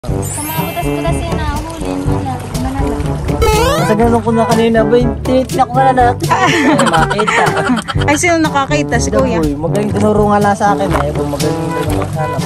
Sa mga butas-butas yun nahuli na lang. Sa ganun ko na kanina ba, tinitlak ko na natin. Makita. Ay, sino nakakita? Si Kuya? Magaling tinuro nga lang sa akin eh. Magaling tinuro sa akin.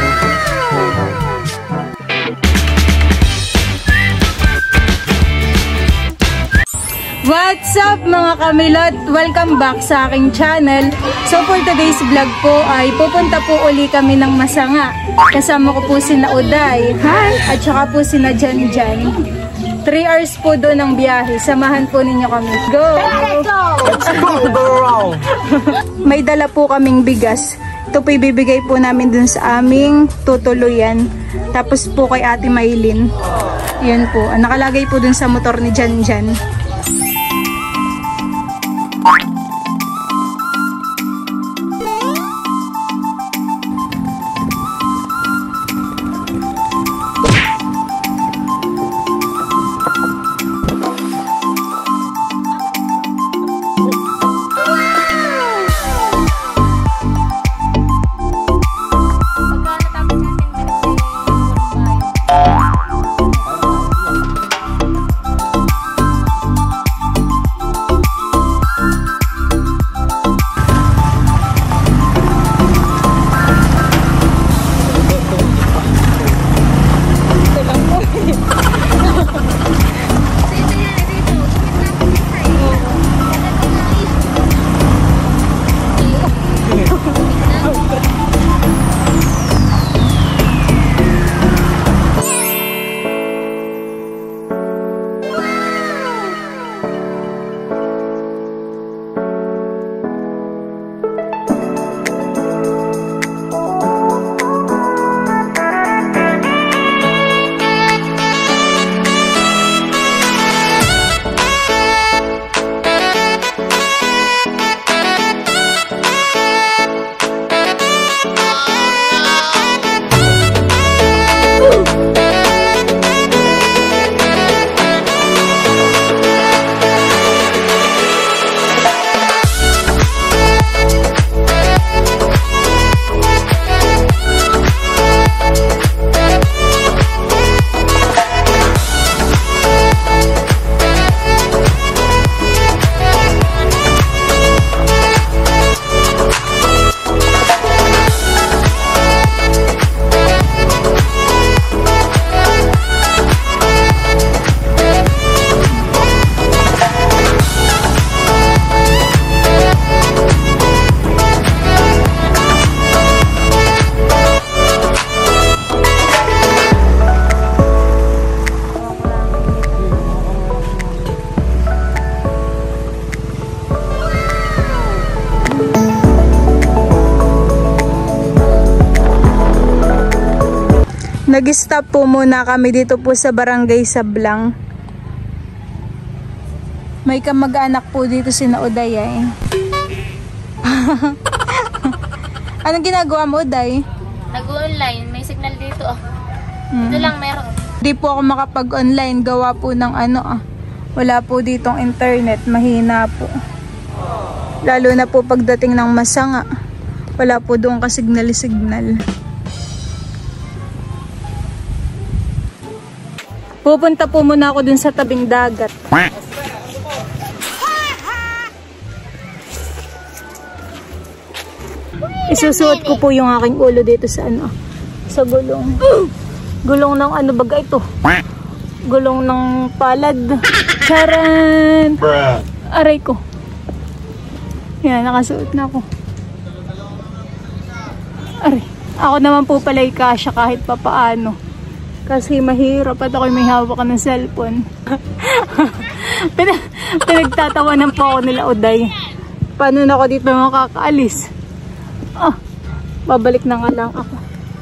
What's up mga kamilot? Welcome back sa aking channel. So for today's vlog po ay pupunta po uli kami ng Masanga. Kasama ko po sina Uday. Hi! At saka po sina Janjan. 3 hours po doon ang biyahe. Samahan po ninyo kami. Go! Let's go! May dala po kaming bigas. Ito po ibibigay po namin dun sa aming tutuluyan. Tapos po kay Ate Maylin. Yun po. Nakalagay po dun sa motor ni Janjan. Nag-stop po muna kami dito po sa Barangay Sablang. May kamag-anak po dito si Uday eh. Anong ginagawa mo, Uday? Nag-online, may signal dito oh. Ito lang meron. Di po ako makapag-online, gawa po ng wala po ditong internet, mahina po. Lalo na po pagdating ng Masanga, wala po doon ka-signal-signal. Pupunta po muna ako dun sa tabing dagat. Isusuot ko po yung aking ulo dito sa sa gulong. Gulong ng baga ito? Gulong ng palad. Charan! Aray ko. Yan, nakasuot na ako. Aray. Ako naman po pala'y kasya kahit papaano. Kasi mahirap at ako'y may hawak ng cellphone. Pinagtatawanan po ako nila Uday. Paano na ako dito makakaalis? Babalik na nga lang ako.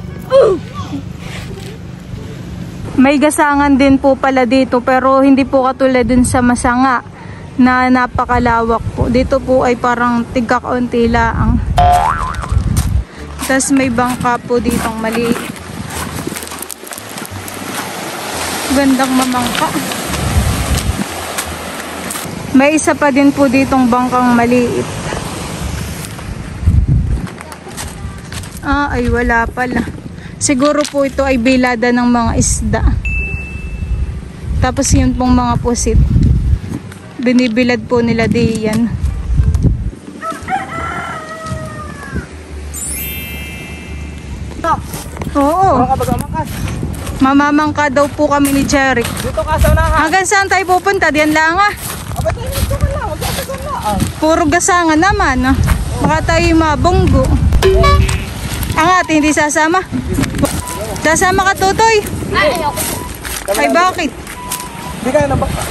May gasangan din po pala dito pero hindi po katulad dun sa Masanga na napakalawak po. Dito po ay parang tigkakaunti laang. Tapos may bangka po ditong maliit. Gandang mamangka. May isa pa din po ditong bangkang maliit. Ay wala pala. Siguro po ito ay bilada ng mga isda. Tapos yun pong mga pusit. Binibilad po nila diyan. Oo. Mamamangka daw po kami ni Jeric. Dito ka sa unahan. Hanggang saan tayo pupunta? Diyan lang ah. Aba, tayo dito ka lang. Magsasagan lang. Puro gasangan naman. Ah. Baka tayo mabunggo. Ang ate, hindi sasama. Sasama ka, Tutoy? Ay, ayoko. Ay, bakit? Hindi kaya nabaka.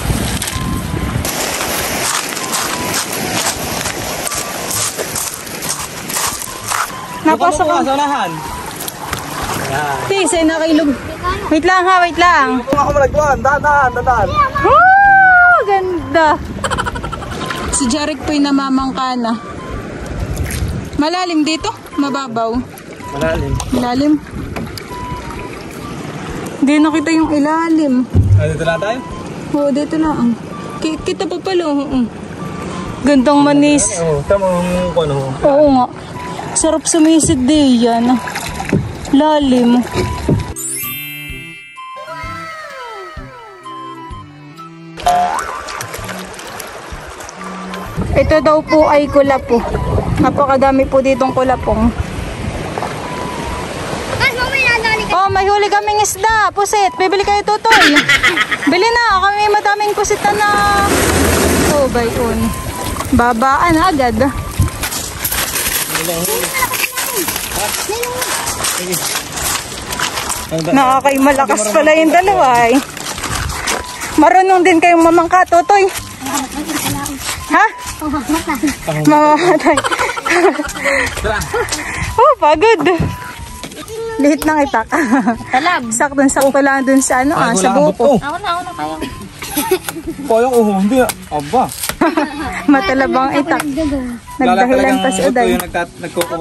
Napasok Dito ka ka. sa unahan. Yan. Tis, ay nakailog. Wait lang ha, wait lang. Kung ako malagpuan, dahan. Oh, ganda. Si Jeric po'y namamangka na. Malalim dito? Mababaw? Malalim. Malalim? Hindi nakita yung ilalim. Dito na tayo? Oo, dito lang. Kita pa pala. Gandang manis. Oo, tama mo kung ano. Oo nga. Sarap sumisid din yan. Lalim. Ito daw po ay kulapo. Napakadami po ditong kulapong. Oh, may huli kaming isda. Pusit. Bibili kayo, Tutoy. Bili na. Kami madaming pusit na. Oh, bayon. Babaan agad. Nakakay-malakas pala yung dalawa eh. Marunong din kayong mamangka, Tutoy. Ha? Mamamatay. Oh, pagod. Lihit ng itak. Talab. Sakto lang dun sa ano, sa buko. Ako na, kaya. Kaya ko, hindi. Aba. Matalabang itak. Nagdahilan pa si Uday. Ito yung nagkukuha.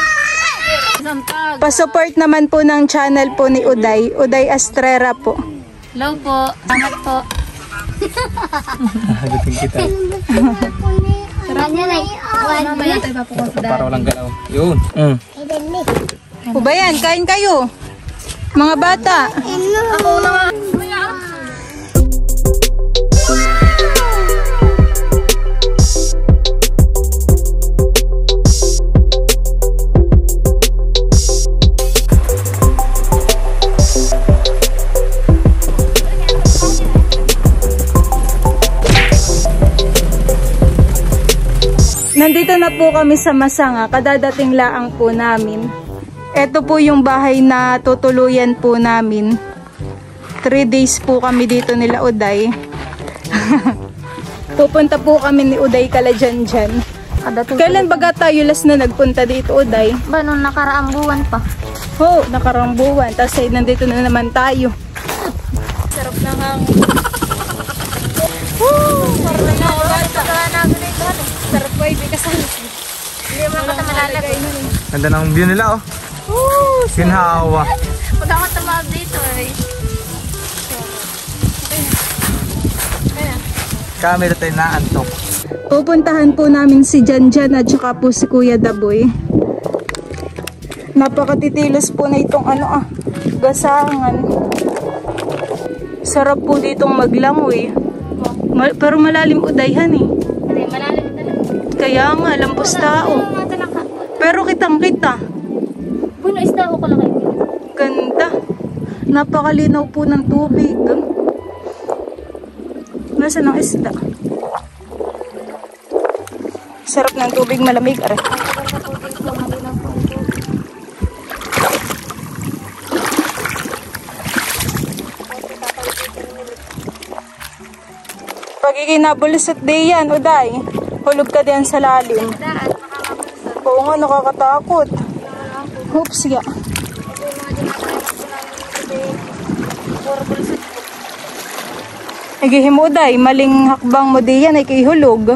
Pa-support naman po ng channel po ni Uday. Uday Astrera po. Hello po. Salamat po. Hagutin kita. Mamaya tayo papukunta. Para walang galaw. Yun. O ba yan? Kain kayo. Mga bata. Ako na nga. Nandito na po kami sa Masanga. Kadadating laang po namin. Ito po yung bahay na tutuluyan po namin. 3 days po kami dito nila Uday. Pupunta po kami ni Uday kala dyan. Kailan baga tayo last na nagpunta dito, Uday? Ba, nung nakaraang buwan pa. Oh, nakarambuan. Tapos ay nandito na naman tayo. Sarap na hangin. Woo! Parang na ako bata. Sarap po, hindi kasali. Hindi mo ka malalagay. Ganda ng view nila, oh. Woo! Sinhawa. Pag ako tumawag dito, eh. Camera tayo na antok. Pupuntahan po namin si Janjan at saka po si Kuya Daboy. Napakatitilos po na itong gasangan. Sarap po ditong maglangoy. Pero malalim Udayhan eh. Hindi, malalim talaga. Kaya nga, lampos tao. Pero kitang-kita. Puno isda ako lang kayo. Ganda. Napakalinaw po ng tubig. Nasaan ang isda? Sarap ng tubig, malamig. Aray. Pagiging nabulusot din yan, Uday. Hulog ka din sa lalim. Oo nga, nakakatakot. Oops, ya. Igihim mo, Uday. Maling hakbang mo diyan ay kihulog.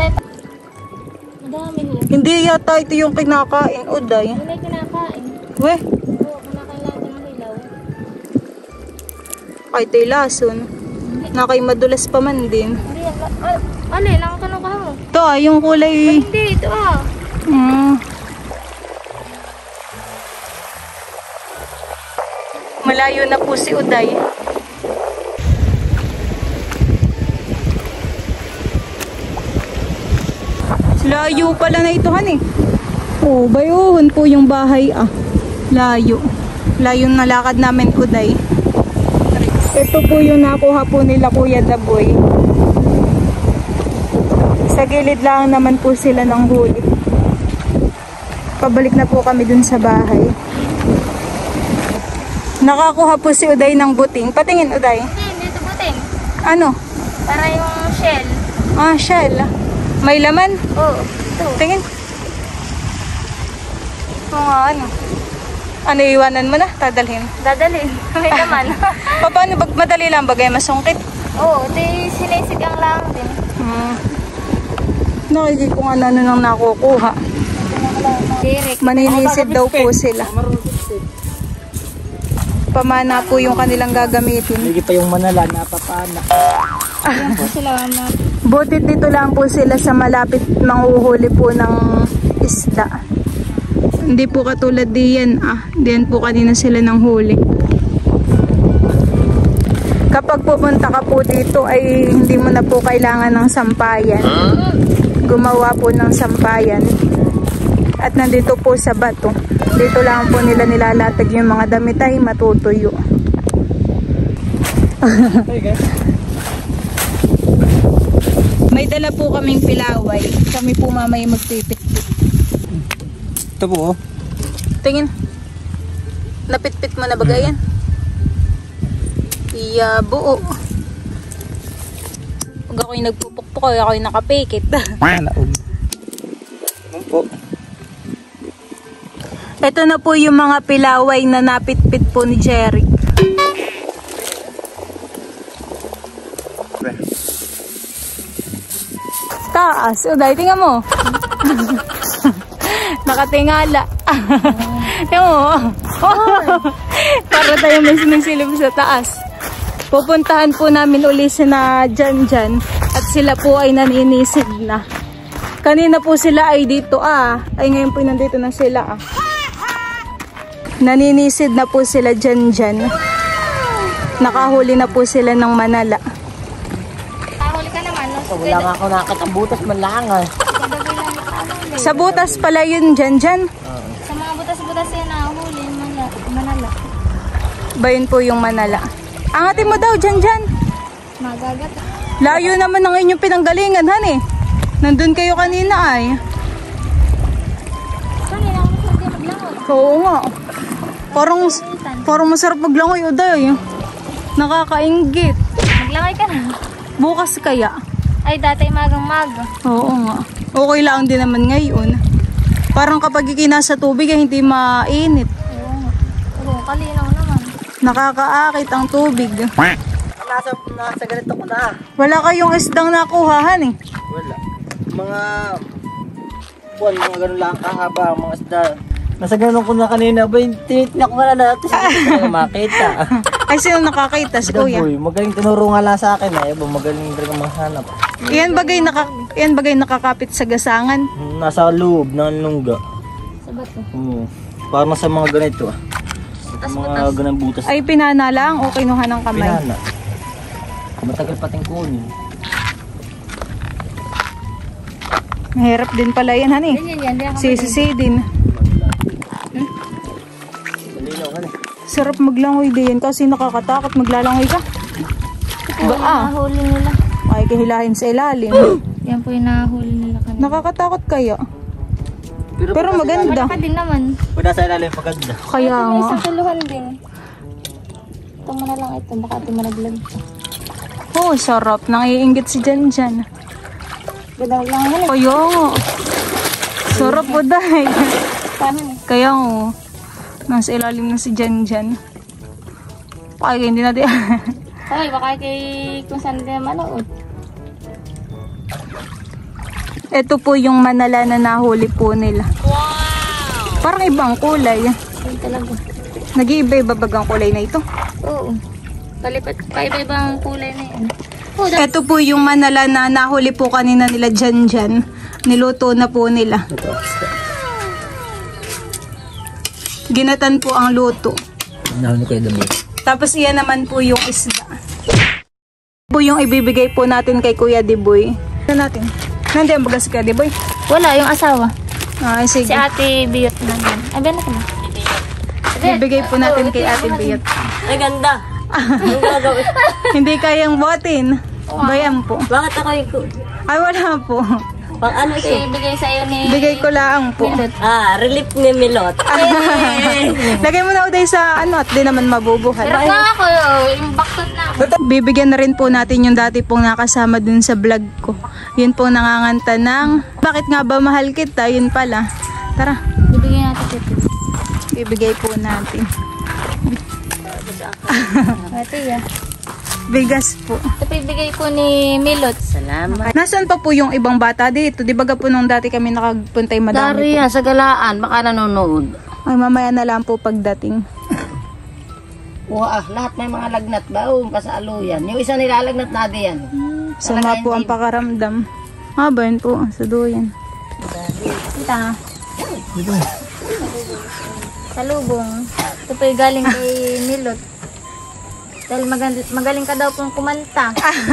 Madami ho. Hindi yata ito yung kinakain, Uday. Hindi kinakain. Weh, Oo, kinakain lahat ng ilaw. ay ito'y lason. Nakay madulas pa man din. Hindi, ali, lang tanong ka mo. Ito yung kulay. Hindi, ito Malayo na po si Uday. Layo pala na ito, han eh. Oh, bayuhon po yung bahay ah. Layo. Layo na lakad namin, Uday. Ito po yung nakuha po nila Kuya Daboy. Sa gilid lang naman po sila ng huli. Pabalik na po kami dun sa bahay. Nakakuha po si Uday ng buting. Patingin, Uday. Dito buting. Ano? Para yung shell. Ah, shell. May laman? Oo. Ito. Tingin. Oo nga, ano? Ano, iwanan mo na? Dadalhin. Dadalhin. May naman. Paano? Madali lang bagay masungkit? Oo. Di sinisigang lang din. Nakikita ko nga ano nang nakukuha. Direct. Maninisid daw po sila. Pamana po yung kanilang gagamitin. Hindi pa yung manala, napapana. Ayan po sila. Butit dito lang po sila sa malapit manguhuli po ng isda. Hindi po katulad diyan diyan po kanina sila ng huli. Kapag pupunta ka po dito ay hindi mo na po kailangan ng sampayan. Gumawa po ng sampayan. At nandito po sa bato. Dito lang po nila nilalatag yung mga damit ay matutuyo. May dala po kaming pilaway. Kami po mamay magpipit-pit. Ito po. Tingin. Napit-pit mo na ba yan? Iya, buo. Pag ako'y nagpupukpuk, ako'y nakapikit. Naog. Ano po? Ito na po yung mga pilaway na napit-pit po ni Jerry. Taas. Uday, tingnan mo. Nakatingala. Tingnan mo. Para tayo may sinisilip sa taas. Pupuntahan po namin uli sina Janjan at sila po ay naninisid na. Kanina po sila ay dito ay ngayon po nandito na sila Naninisid na po sila Janjan. Nakahuli na po sila ng manala. Kahuli ka naman. No? Wala nga ako nakakita ang butas, malangan. Sa butas pala yun Janjan. Sa mga butas-butas yan nahuli. Manala. Ba yun po yung manala? Angatin mo daw Janjan. Magagat. Layo naman ng inyong pinanggalingan han eh. Nandun kayo kanina ay. Kanina ako hindi maglangon. Oo nga. Parang masarap maglangoy Uday. Nakakainggit. Maglangoy ka na. Bukas kaya? Ay, dati magang-maga. Oo nga. Okay lang din naman ngayon. Parang kapag ikinasa tubig ay hindi mainit. Oo nga. Oo, kalinaw naman. Nakakaakit ang tubig. Nasa ganito ko na. Wala kayong isdang nakuhahan eh. Wala. Mga buwan, mga ganun lang kahaba, mga isda. Nasa ganun ko na kanina ba, tinitignan ko na natin. Hindi ko makita. Ay, sino nakakita? Si Kuya. Boy, magaling tinuro nga lang sa akin magaling rin ang mahanap. Yan bagay nakakapit sa gasangan. Nasa loob ng lungga. Sa bato. Parang sa mga ganito mga ganang butas. Ay, pinana lang o kinuha ng kamay? Pinana. Matagal pating kunin. Mahirap din pala yan, honey. Yan. Sisi din. Malinaw ka na. Sarap maglangoy din kasi nakakatakot maglalangoy ka. Nahuli nila. Ay, kahilahin sa ilalim. Yan po yung nahuli nila kanina. Nakakatakot kaya. Pero maganda. Malaka din naman. Pag nasa ilalim, maganda. Kaya May nga. sa kuluhan din. Ito mo na lang ito. Baka ito malaglag. Oh, sarap. Nangiinggit si Janjan. Gadaw lang mo. Kaya nga. Sarap po dahil. Paano eh? Kaya nga. Nasa ilalim na si Janjan. Kaya hindi na di. Ay, baka kay kung saan din manood. Ito po yung manala na nahuli po nila. Wow! Parang ibang kulay. Ay, talaga. Nag-iiba-iba bagang kulay na ito. Oo. Palipat. Paiba-ibang kulay na yan. Ito po yung manala na nahuli po kanina nila Janjan. Niluto na po nila. Ginatan po ang luto. Nahuli kayo dami. Tapos iyan naman po yung isda. Po yung ibibigay po natin kay Kuya Diboy. Ano natin? Nandiyan baga si Kuya Diboy? Wala, yung asawa. Ay, Si sige. Ate Biyot na yan. Ay, bala ka na. Ibibigay po natin kay Ate Biyot. Ay, ganda. Ang gagawin. Hindi kayang botin. Bayan po. Bakit ako yung... Ay, wala po. Pang ano Kasi siya? bigay sa iyo ni Bigay ko lang po. Milot. Relief ni Milot. Lagay mo na uday sa ano at di naman mabubuhay. Pero ka ako, yung baktot na ako. Bibigyan na rin po natin yung dati pong nakasama dun sa vlog ko. Yun po nanganganta ng Bakit nga ba mahal kita? Yun pala. Tara, Bibigyan natin ito. bibigay po natin. Ate, ya. Bigas po. Ito bibigay po ni Milot. Salamat. Nasaan pa po yung ibang bata dito? Di ba po nung dati kami nakagpuntay madami po? sa galaan, baka nanonood. Ay, mamaya na lang po pagdating. Lahat may mga lagnat ba? Pasaluyan. Yung isa nilalagnat na yan. Sama po ang pakaramdam. Ba yun po, sa duyan. Ita. Salubong. Ito po yung galing kay Milot. Dahil magaling ka daw pong kumanta.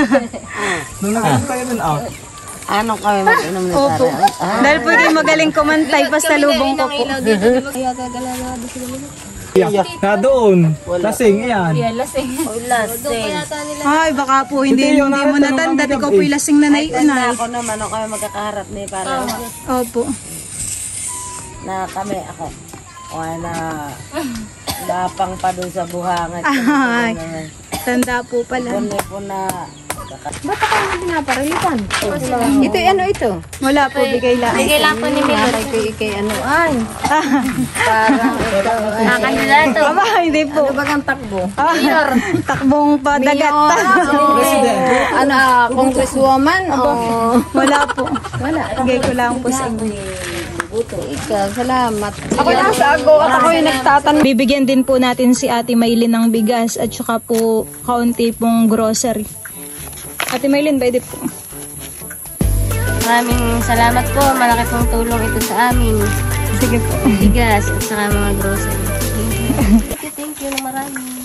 Ano kami mag-inom na Opo. Dahil po kayo magaling kumantay, pasalubong ko po. Na doon. Lasing, ayan. Yan, lasing. Ay, baka po hindi mo natanda. Ikaw po yung lasing na naiunay. Ako naman, ako yung magkakaharap ni para Opo. na kami, ako. O na lapang pa dun sa buhangat. Ay, tanda po pala. Punay po na Ito, ano ito? Wala po, bigay lang. Bigay lang po ni Milot. Kay ano, ay. Ang kandidato. Aba, hindi po. Bagang takbo. Takbong padagat. Ano, congresswoman o... Wala po. Wala. Bigay ko lang po sa inyo. Ikaw, salamat. Ako nasa ago at ako yung nagtatanong. Bibigyan din po natin si Ate Maylin ng bigas at saka po kaunti pong grocery. Ate Maylin, pwede po. Maraming salamat po. Malaki pong tulong ito sa amin. Sige po. Bigas at saka mga grocery. Thank you na marami.